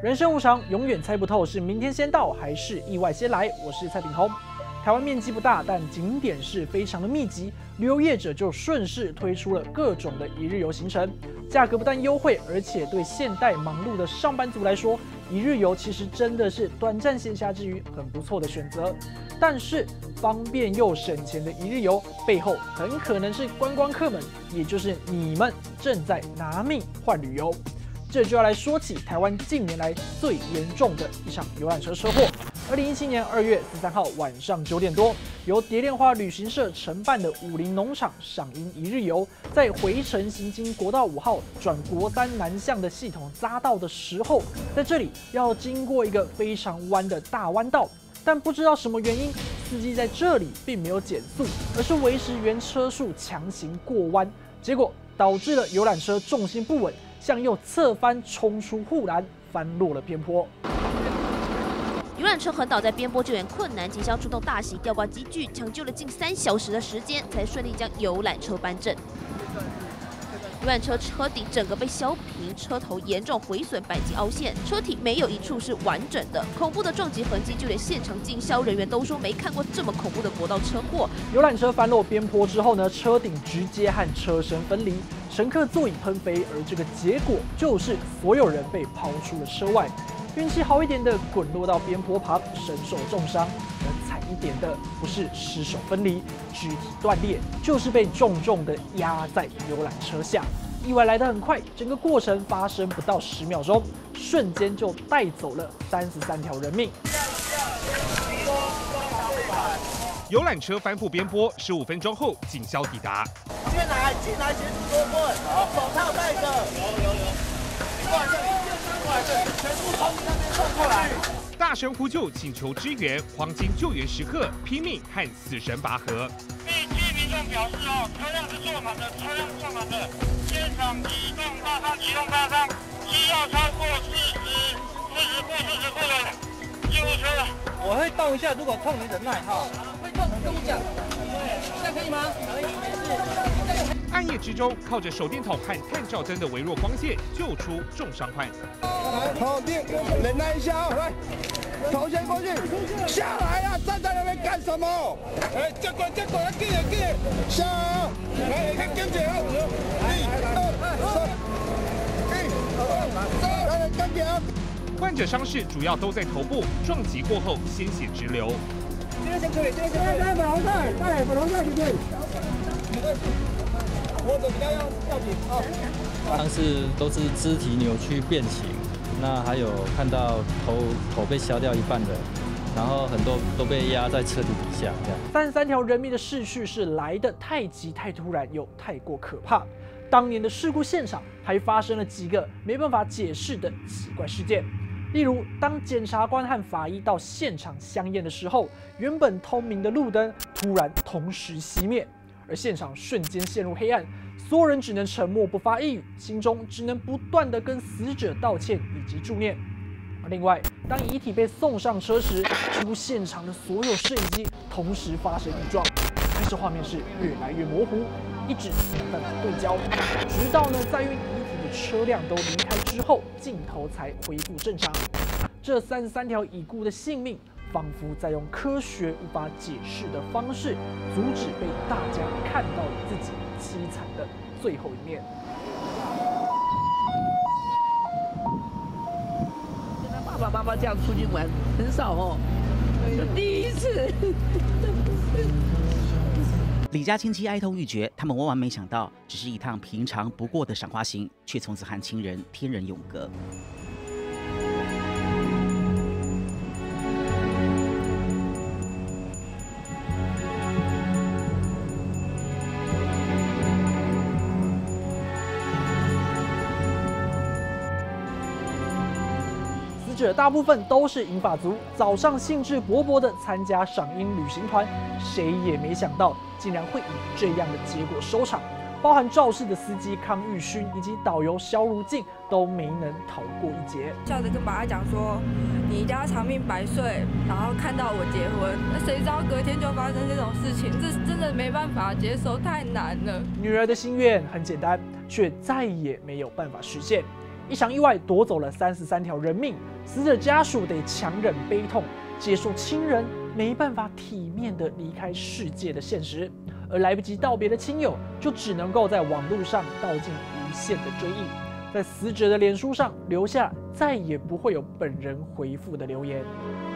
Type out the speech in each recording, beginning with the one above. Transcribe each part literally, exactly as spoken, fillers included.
人生无常，永远猜不透是明天先到还是意外先来。我是蔡炳宏。台湾面积不大，但景点是非常的密集，旅游业者就顺势推出了各种的一日游行程，价格不但优惠，而且对现代忙碌的上班族来说，一日游其实真的是短暂闲暇之余很不错的选择。但是方便又省钱的一日游背后，很可能是观光客们，也就是你们正在拿命换旅游。这就要来说起台湾近年来最严重的一场游览车车祸。二零一七年二月十三号晚上九点多，由蝶恋花旅行社承办的武林农场赏樱一日游，在回程行经国道五号转国三南向的系统匝道的时候，在这里要经过一个非常弯的大弯道，但不知道什么原因，司机在这里并没有减速，而是维持原车速强行过弯，结果导致了游览车重心不稳，向右侧翻冲出护栏，翻落了边坡。 游览车横倒在边坡，救援困难，警消出动大型吊挂机具，抢救了近三小时的时间，才顺利将游览车搬正。游览车车顶整个被削平，车头严重毁损，钣金凹陷，车体没有一处是完整的。恐怖的撞击痕迹，就连现场警消人员都说没看过这么恐怖的国道车祸。 游览车翻落边坡之后呢，车顶直接和车身分离，乘客座椅喷飞，而这个结果就是所有人被抛出了车外。运气好一点的滚落到边坡旁，身受重伤；而惨一点的不是失手分离、肢体断裂，就是被重重的压在游览车下。意外来得很快，整个过程发生不到十秒钟，瞬间就带走了三十三条人命。 游览车翻覆边坡，十五分钟后警消抵达。 进来，进来协助脱困，手套戴着。有有有。过来这里，过来这里，全部从你那边送过来。 大声呼救，请求支援，黄金救援时刻，拼命和死神拔河。 据民众表示，哦，车辆是坐满的，车辆坐满的，现场移动大伤，移动大伤，需要超过四十、四十步、四十步的救护车。 我会动一下，如果痛你忍耐哈。会痛，跟我讲。这样可以吗？可以，没事。 暗夜之中，靠着手电筒和探照灯的微弱光线，救出重伤患。 好的，忍耐一下哦，来，头先过去，下来啊！站在那边干什么？哎，这个这个，给给，下来，来，看跟紧啊！一、二、三，一、二、三，来，跟紧啊！ 患者伤势主要都在头部，撞击过后鲜血直流。 这个先可以，这个先可以，来粉红色，来粉红色，可以。我的比较要要紧啊。 当时都是肢体扭曲变形，那还有看到头头被削掉一半的，然后很多都被压在车底底下这样。 三十三条人命的逝去是来得太急、太突然，又太过可怕。当年的事故现场还发生了几个没办法解释的奇怪事件。例如，当检察官和法医到现场相验的时候，原本通明的路灯突然同时熄灭，而现场瞬间陷入黑暗，所有人只能沉默不发一语，心中只能不断的跟死者道歉以及助念。另外，当遗体被送上车时，几乎现场的所有摄影机同时发生异状，但是画面是越来越模糊，一直没办法对焦，直到呢载运遗体的车辆都离开之后，镜头才恢复正常。这三十三条已故的性命，仿佛在用科学无法解释的方式，阻止被大家看到了自己凄惨的最后一面。 跟他爸爸妈妈这样出去玩很少哦，这第一次。 李家亲戚哀痛欲绝，他们万万没想到，只是一趟平常不过的赏花行，却从此和亲人天人永隔。 死者大部分都是银发族，早上兴致勃勃地参加赏樱旅行团，谁也没想到竟然会以这样的结果收场。包含肇事的司机康玉勋以及导游肖如静都没能逃过一劫。 笑着跟爸爸讲说：“你一定要长命百岁，然后看到我结婚。”那谁知道隔天就发生这种事情，这真的没办法接受，太难了。 女儿的心愿很简单，却再也没有办法实现。 一场意外夺走了三十三条人命，死者家属得强忍悲痛，接受亲人没办法体面的离开世界的现实，而来不及道别的亲友，就只能够在网络上道尽无限的追忆，在死者的脸书上留下再也不会有本人回复的留言。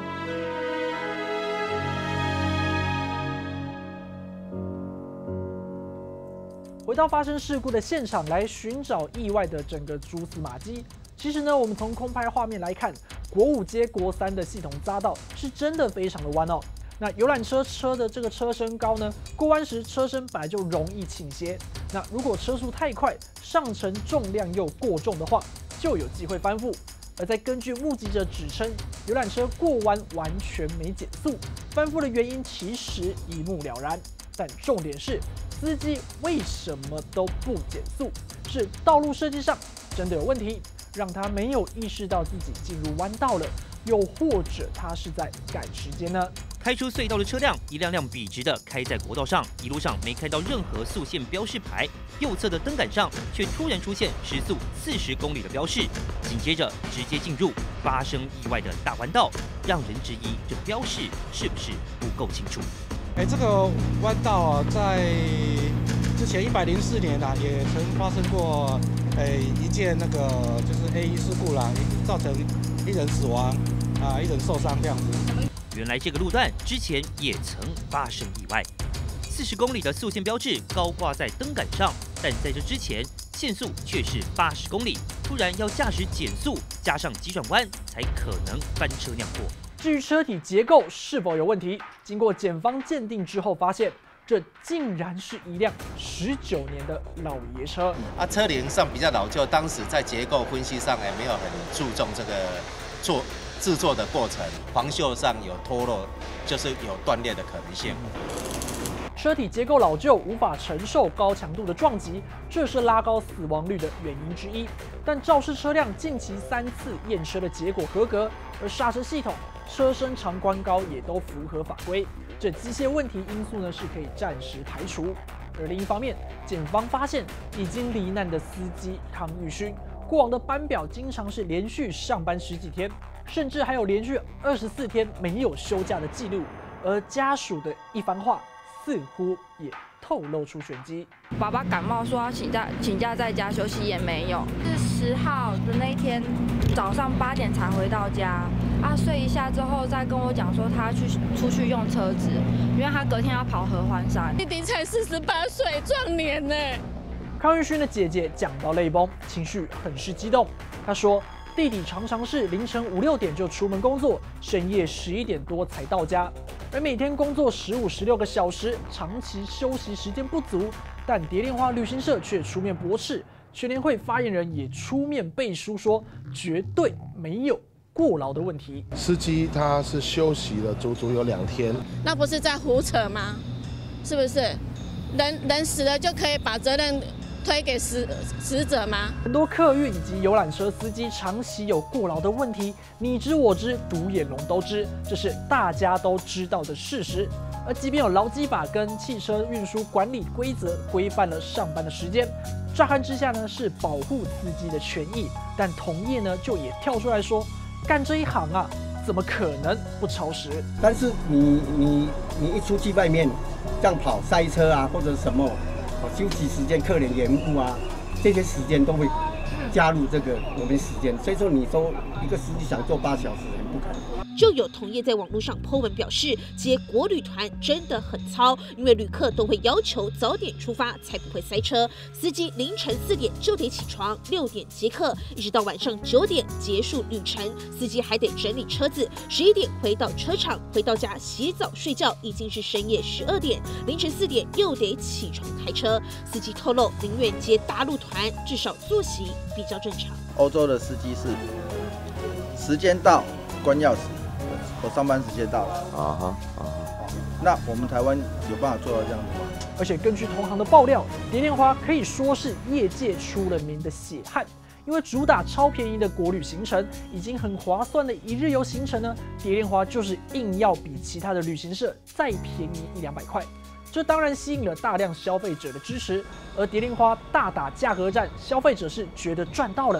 回到发生事故的现场来寻找意外的整个蛛丝马迹。其实呢，我们从空拍画面来看，国五接国三的系统匝道是真的非常的弯哦。那游览车车的这个车身高呢，过弯时车身本来就容易倾斜。那如果车速太快，上层重量又过重的话，就有机会翻覆。而再根据目击者指称，游览车过弯完全没减速，翻覆的原因其实一目了然。但重点是，司机为什么都不减速？是道路设计上真的有问题，让他没有意识到自己进入弯道了，又或者他是在赶时间呢？ 开出隧道的车辆一辆辆笔直的开在国道上，一路上没看到任何速限标示牌，右侧的灯杆上却突然出现时速四十公里的标示，紧接着直接进入发生意外的大弯道，让人质疑这标示是不是不够清楚。 哎，这个弯道啊，在之前一百零四年啊，也曾发生过，哎，一件那个就是 A 一事故啦，造成一人死亡，啊，一人受伤这样子。 原来这个路段之前也曾发生意外，四十公里的速限标志高挂在灯杆上，但在这之前限速却是八十公里，突然要驾驶减速，加上急转弯，才可能翻车酿祸。 至于车体结构是否有问题，经过检方鉴定之后发现，这竟然是一辆十九年的老爷车。 啊，车龄上比较老旧，当时在结构分析上也没有很注重这个做制作的过程，防锈上有脱落，就是有断裂的可能性。 车体结构老旧，无法承受高强度的撞击，这是拉高死亡率的原因之一。但肇事车辆近期三次验车的结果合格，而刹车系统、车身长宽高也都符合法规，这机械问题因素呢是可以暂时排除。而另一方面，检方发现已经罹难的司机康玉勋，过往的班表经常是连续上班十几天，甚至还有连续二十四天没有休假的记录，而家属的一番话似乎也透露出玄机。 爸爸感冒说要请假，请假在家休息也没有。是十号的那一天早上八点才回到家，啊睡一下之后再跟我讲说他去出去用车子，因为他隔天要跑合欢山。 弟弟才四十八岁，壮年呢。 康玉勋的姐姐讲到泪崩，情绪很是激动。她说，弟弟常常是凌晨五六点就出门工作，深夜十一点多才到家，而每天工作十五、十六个小时，长期休息时间不足。但蝶恋花旅行社却出面驳斥，全联会发言人也出面背书说，绝对没有过劳的问题。 司机他是休息了足足有两天， 那不是在胡扯吗？是不是？人人死了就可以把责任推给死死者吗？ 很多客运以及游览车司机长期有过劳的问题，你知我知，独眼龙都知，这是大家都知道的事实。而即便有劳基法跟汽车运输管理规则规范了上班的时间，乍看之下呢是保护司机的权益，但同业呢就也跳出来说，干这一行啊，怎么可能不超时？ 但是你你你一出去外面这样跑塞车啊，或者什么。休息时间、客人延误啊，这些时间都会加入这个我们时间，所以说你说一个司机想做八小时，很不可能。 就有同业在网络上 po 文表示，接国旅团真的很糙，因为旅客都会要求早点出发才不会塞车，司机凌晨四点就得起床，六点接客，一直到晚上九点结束旅程，司机还得整理车子，十一点回到车场，回到家洗澡睡觉，已经是深夜十二点，凌晨四点又得起床开车。司机透露，宁愿接大陆团，至少作息比较正常。 欧洲的司机是时间到关钥匙。我上班时间到了啊哈啊哈，那我们台湾有办法做到这样子吗？ 而且根据同行的爆料，蝶恋花可以说是业界出了名的血汗，因为主打超便宜的国旅行程，已经很划算的一日游行程呢，蝶恋花就是硬要比其他的旅行社再便宜一两百块，这当然吸引了大量消费者的支持，而蝶恋花大打价格战，消费者是觉得赚到了。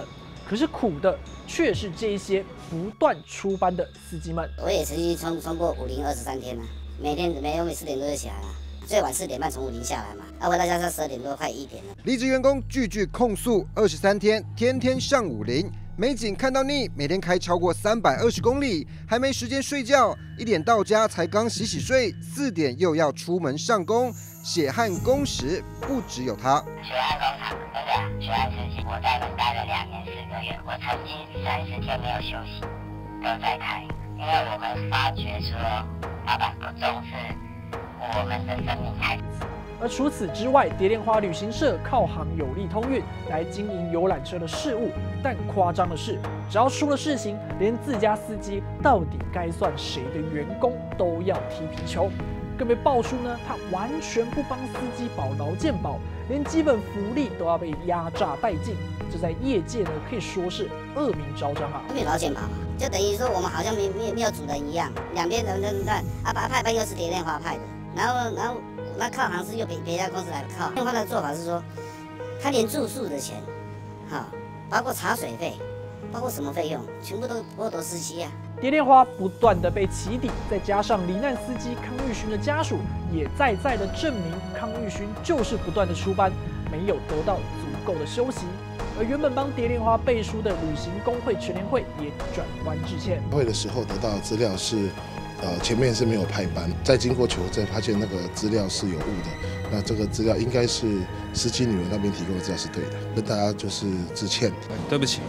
可是苦的却是这一些不断出班的司机们。 我也曾经冲冲过五零二十三天了，每天每天四点多就起来了，最晚四点半从五零下来嘛，啊，回到家是十二点多，快一点了。 离职员工句句控诉，二十三天，天天上五零。 美景看到腻，每天开超过三百二十公里，还没时间睡觉。一点到家才刚洗洗睡，四点又要出门上工，血汗工时不只有他。 血汗工厂，对不对？血汗司机，我在那待了两年四个月，我曾经三十天没有休息，都在开，因为我们发觉说，老板不重视我们的生命财产。 而除此之外，蝶恋花旅行社靠行有利通运来经营游览车的事务，但夸张的是，只要出了事情，连自家司机到底该算谁的员工都要踢皮球。更被爆出呢，他完全不帮司机保劳健保，连基本福利都要被压榨殆尽。这在业界呢可以说是恶名昭彰啊。 没有劳健保嘛，就等于说我们好像没没没有主人一样，两边人人在啊，把派班又是蝶恋花派的，然后然后。 那靠行是又别别家公司来靠，电话的做法是说，他连住宿的钱，好，包括茶水费，包括什么费用，全部都剥夺司机啊。 蝶恋花不断的被起底，再加上罹难司机康玉勋的家属也再再的证明康玉勋就是不断的出班，没有得到足够的休息。而原本帮蝶恋花背书的旅行工会全联会也转弯致歉。 会的时候得到的资料是。 呃，前面是没有派班，再经过求证，发现那个资料是有误的。那这个资料应该是司机女儿那边提供的资料是对的，跟大家就是致歉， 对不起。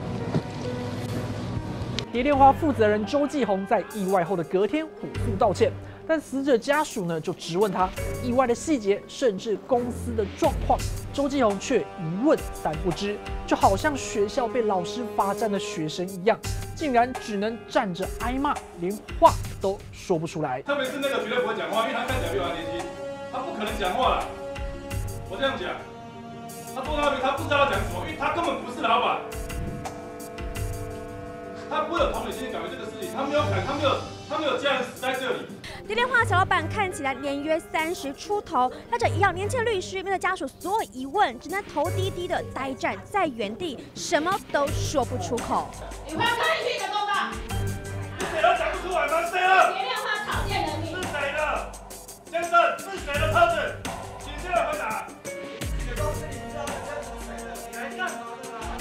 蝶恋花负责人周继红在意外后的隔天火速道歉，但死者家属呢就质问他意外的细节，甚至公司的状况，周继红却一问三不知，就好像学校被老师罚站的学生一样。 竟然只能站着挨骂，连话都说不出来。 特别是那个绝对不会讲话，因为他看起来比我还年轻，他不可能讲话了。我这样讲，他坐在那边，他不知道要讲什么，因为他根本不是老板，他不会有同理心感觉这个事情，他没有感，他没有，他没有家人死在这里。 蝶恋花小老板看起来年约三十出头，他这一样年轻的律师，面对家属所有疑问，只能头低低的呆站在原地，什么都说不出口。 你会看一的公告？ 是谁都讲不出来吗？谁了？ 蝶恋花草菅人命。 是谁的？先生，是谁的车子？请现在回答。铁公司，你知道这是谁的？你来干嘛的啦？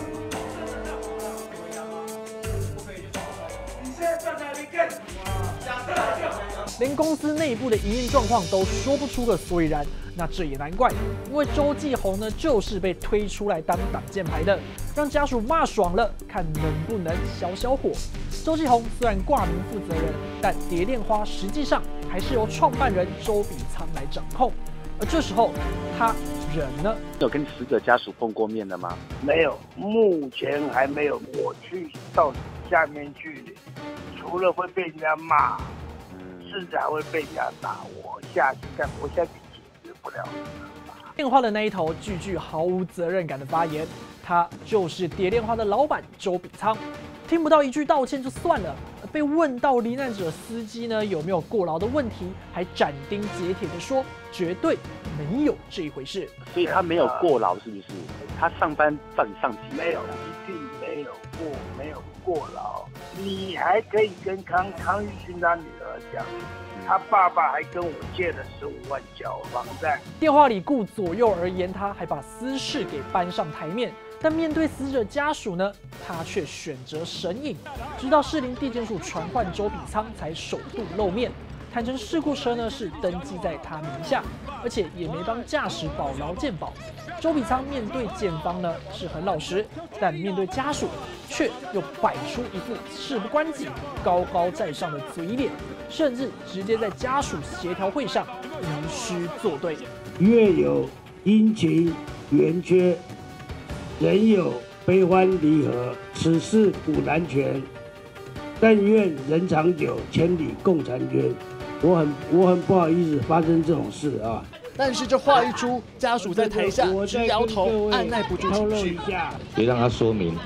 你现在站在那里干什么？假设就好。 连公司内部的营运状况都说不出个所以然，那这也难怪，因为周继红呢就是被推出来当挡箭牌的，让家属骂爽了，看能不能消消火。周继红虽然挂名负责人，但蝶恋花实际上还是由创办人周比仓来掌控。而这时候，他人呢？ 有跟死者家属碰过面的吗？ 没有，目前还没有。我去到下面去，除了会被人家骂。 甚至还会被人家打我下去干，我下去解决不了。 电话的那一头句句毫无责任感的发言，他就是蝶恋花的老板周比仓。听不到一句道歉就算了，被问到罹难者司机呢有没有过劳的问题，还斩钉截铁的说绝对没有这一回事。 所以他没有过劳是不是？他上班到底上几？ 没有，一定没有过，没有过劳。你还可以跟康康玉勋他女儿讲。 他爸爸还跟我借了十五万缴房贷。 电话里顾左右而言他，还把私事给搬上台面。但面对死者家属呢，他却选择神隐，直到士林地检署传唤周比仓，才首度露面，坦承事故车呢是登记在他名下，而且也没帮驾驶保劳健保。周比仓面对检方呢是很老实，但面对家属却又摆出一副事不关己、高高在上的嘴脸，甚至直接在家属协调会上吟诗作对。 月有阴晴圆缺，人有悲欢离合，此事古难全。但愿人长久，千里共婵娟。我很我很不好意思发生这种事啊。 但是这话一出，家属在台下直摇头，按耐不住情绪。 别让他说明。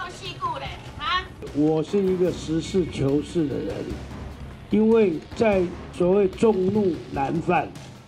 我是一个实事求是的人，因为在所谓众怒难犯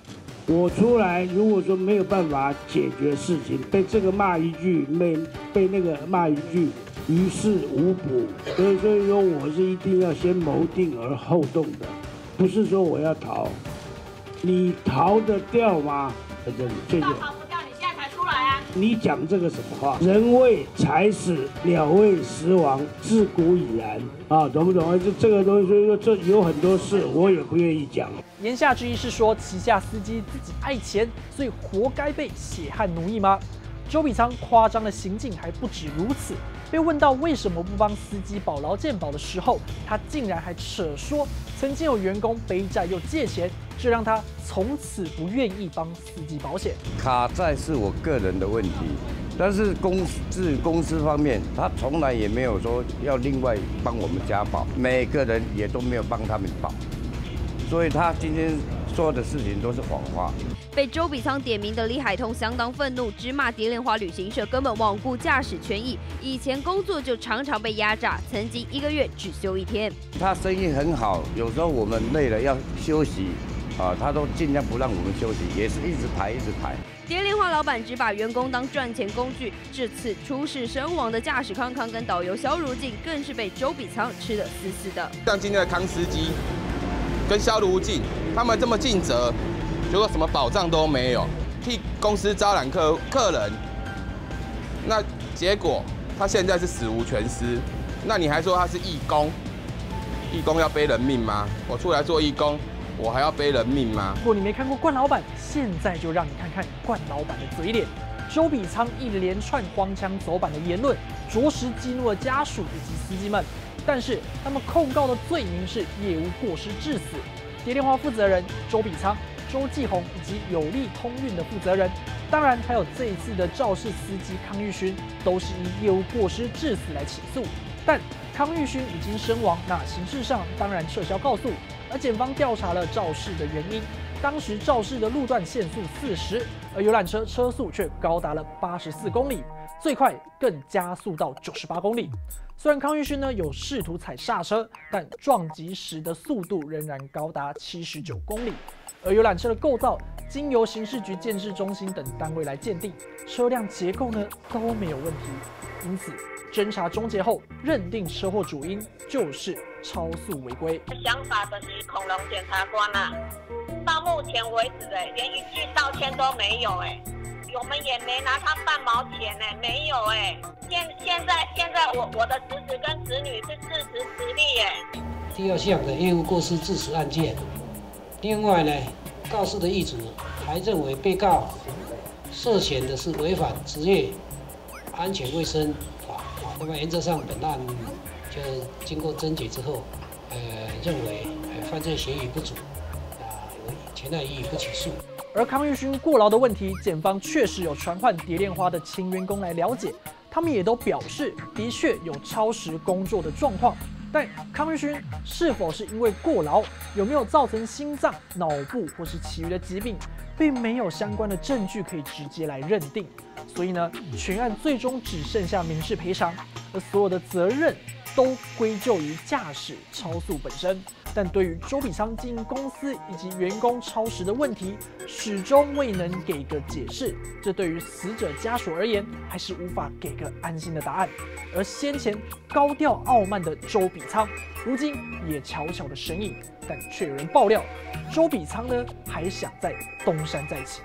我出来，如果说没有办法解决事情，被这个骂一句，被被那个骂一句，于事无补。所以所以说，我是一定要先谋定而后动的，不是说我要逃，你逃得掉吗？在这里，谢谢。 逃不掉，你现在才出来啊！ 你讲这个什么话？人为财死，鸟为食亡，自古已然啊，懂不懂啊？这这个东西，所以说这有很多事我也不愿意讲。 言下之意是说，旗下司机自己爱钱，所以活该被血汗奴役吗？周笔畅夸张的行径还不止如此。被问到为什么不帮司机保劳健保的时候，他竟然还扯说曾经有员工背债又借钱，这让他从此不愿意帮司机保险。 卡债是我个人的问题，但是公司公司方面，他从来也没有说要另外帮我们加保，每个人也都没有帮他们保，所以他今天说的事情都是谎话。 被周笔畅点名的李海通相当愤怒，直骂蝶莲花旅行社根本罔顾驾驶权益，以前工作就常常被压榨，曾经一个月只休一天。 他生意很好，有时候我们累了要休息，啊，他都尽量不让我们休息，也是一直排一直排。 蝶莲花老板只把员工当赚钱工具，这次出事身亡的驾驶康康跟导游肖如静，更是被周笔畅吃得死死的。 像今天的康司机跟肖如静，他们这么尽责。结果什么保障都没有，替公司招揽客客人，那结果他现在是死无全尸，那你还说他是义工？义工要背人命吗？我出来做义工，我还要背人命吗？ 如果你没看过冠老板，现在就让你看看冠老板的嘴脸。周笔畅一连串荒腔走板的言论，着实激怒了家属以及司机们。但是他们控告的罪名是业务过失致死。蝶莲花负责人周笔畅、周继红以及有利通运的负责人，当然还有这一次的肇事司机康玉勋，都是以业务过失致死来起诉。但康玉勋已经身亡，那刑事上当然撤销告诉。而检方调查了肇事的原因，当时肇事的路段限速四十，而游览车车速却高达了八十四公里，最快更加速到九十八公里。虽然康玉勋呢有试图踩刹车，但撞击时的速度仍然高达七十九公里。而游览车的构造，经由刑事局建制中心等单位来鉴定，车辆结构呢都没有问题。因此，侦查终结后，认定车祸主因就是超速违规。 想法的是恐龙检察官啊，到目前为止哎，连一句道歉都没有哎。我们也没拿他半毛钱呢，没有哎。现现在现在我我的侄子跟侄女是事实实力哎。 第二项的业务过失致死案件，另外呢，告诉的一组还认为被告涉嫌的是违反职业安全卫生法。那么原则上本案就经过侦结之后，呃，认为呃犯罪嫌疑不足，啊，前案予以不起诉。 而康玉勋过劳的问题，检方确实有传唤蝶莲花的前员工来了解，他们也都表示的确有超时工作的状况。但康玉勋是否是因为过劳，有没有造成心脏、脑部或是其余的疾病，并没有相关的证据可以直接来认定。所以呢，全案最终只剩下民事赔偿，而所有的责任都归咎于驾驶超速本身。但对于周笔畅经营公司以及员工超时的问题，始终未能给个解释，这对于死者家属而言，还是无法给个安心的答案。而先前高调傲慢的周笔畅，如今也悄悄的神隐，但却有人爆料，周笔畅呢还想再东山再起。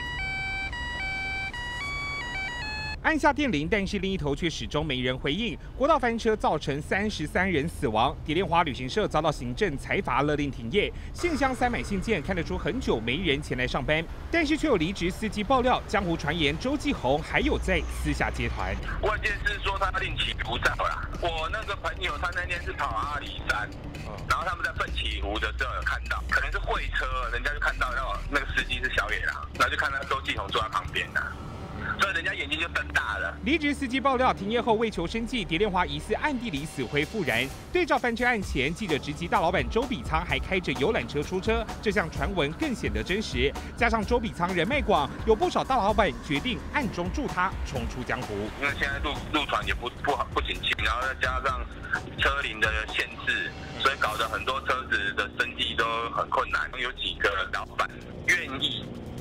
按下电铃，但是另一头却始终没人回应。国道翻车造成三十三人死亡，蝶莲花旅行社遭到行政裁罚，勒令停业。信箱塞满信件，看得出很久没人前来上班，但是却有离职司机爆料，江湖传言周继红还有在私下接团。 关键是说他另起炉灶啦。我那个朋友他那天是跑阿里山，然后他们在奋起湖的时候有看到，可能是会车，人家就看到那个司机是小野狼，然后就看到周继红坐在旁边的。所以人家眼睛就瞪大了。 离职司机爆料，停业后为求生计，蝶莲花疑似暗地里死灰复燃。对照翻车案前，记者直击大老板周笔畅还开着游览车出车，这项传闻更显得真实。加上周笔畅人脉广，有不少大老板决定暗中助他冲出江湖。 因为现在路路传也不不好不景气，然后再加上车龄的限制，所以搞得很多车子的生计都很困难。有几个老板愿意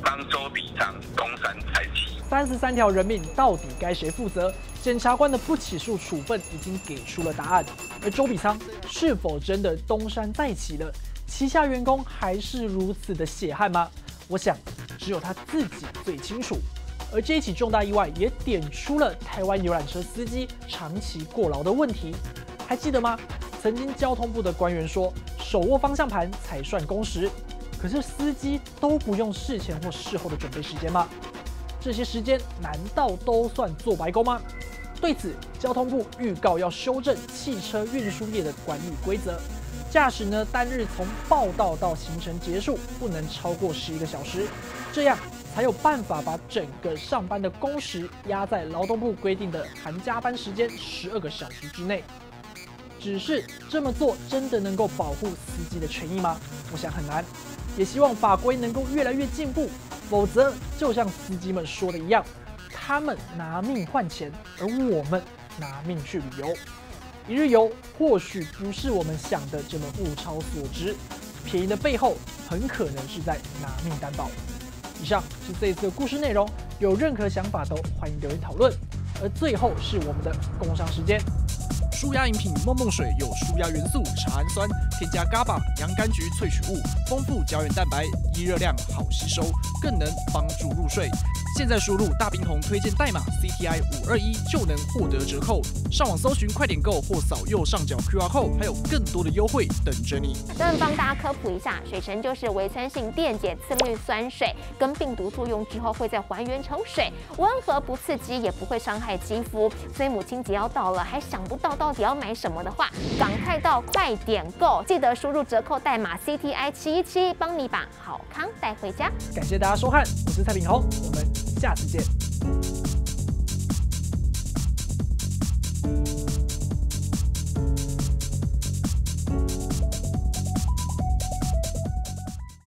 帮周笔畅东山再起。 三十三条人命到底该谁负责？检察官的不起诉处分已经给出了答案，而周笔畅是否真的东山再起了？旗下员工还是如此的血汗吗？我想，只有他自己最清楚。而这一起重大意外也点出了台湾游览车司机长期过劳的问题。还记得吗？曾经交通部的官员说，手握方向盘才算工时。可是司机都不用事前或事后的准备时间吗？这些时间难道都算做白工吗？对此，交通部预告要修正汽车运输业的管理规则，驾驶呢单日从报到到行程结束不能超过十一个小时，这样才有办法把整个上班的工时压在劳动部规定的含加班时间十二个小时之内。只是这么做真的能够保护司机的权益吗？我想很难。也希望法规能够越来越进步，否则就像司机们说的一样，他们拿命换钱，而我们拿命去旅游。一日游或许不是我们想的这么物超所值，便宜的背后很可能是在拿命担保。以上是这一次的故事内容，有任何想法都欢迎留言讨论。而最后是我们的工商时间。 舒压饮品梦梦水有舒压元素茶氨酸，添加 G A B A 洋甘菊萃取物，丰富胶原蛋白，低热量好吸收，更能帮助入睡。现在输入大冰红推荐代码 C T I 五二一就能获得折扣。上网搜寻快点购或扫右上角 Q R code， 还有更多的优惠等着你。 这边帮大家科普一下，水橙就是微酸性电解次氯酸水，跟病毒作用之后会再还原成水，温和不刺激，也不会伤害肌肤。所以母亲节要到了，还想不到到底要买什么的话，赶快到快点购，记得输入折扣代码 C T I 七一七，帮你把好康带回家。 感谢大家收看，我是蔡炳宏，我们下次见。